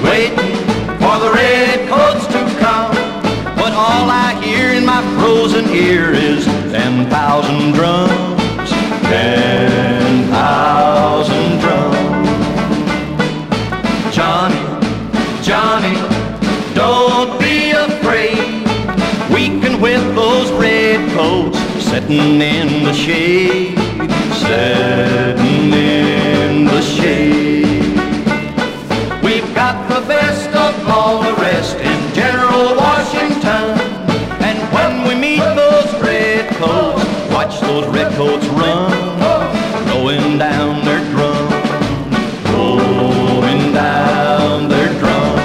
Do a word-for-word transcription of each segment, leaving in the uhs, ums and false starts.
waiting for the redcoats to come. But all I hear in my frozen ear is ten thousand drums, ten thousand drums. Johnny, Johnny, don't be afraid. We can whip those redcoats sitting in the shade, sitting in the shade. We've got the best of all the rest in General Washington. And when we meet those redcoats, watch those redcoats run, going down their drum, going down their drum.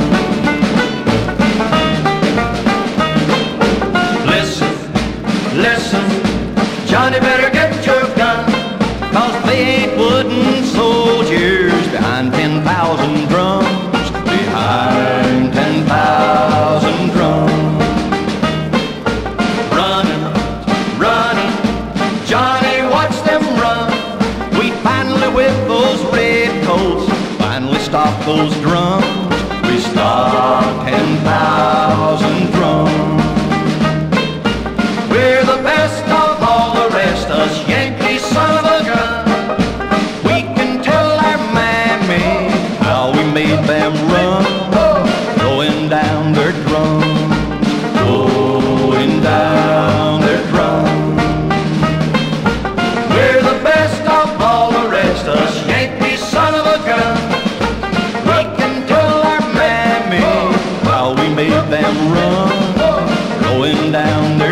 Listen, listen, Johnny, better get your gun, 'cause they ain't wooden soldiers behind ten thousand drums, behind ten thousand drums. Running, running, Johnny, watch them run. We finally whip those redcoats, finally stop those drums. We stop ten thousand drums. We're the best of all the rest, us Yankee son of a gun. We can tell our mammy how we made them run, going down their drums, going down their drums. We're the best of all the rest, us Yankee son of a gun. We can tell our mammy how we made them run, going down their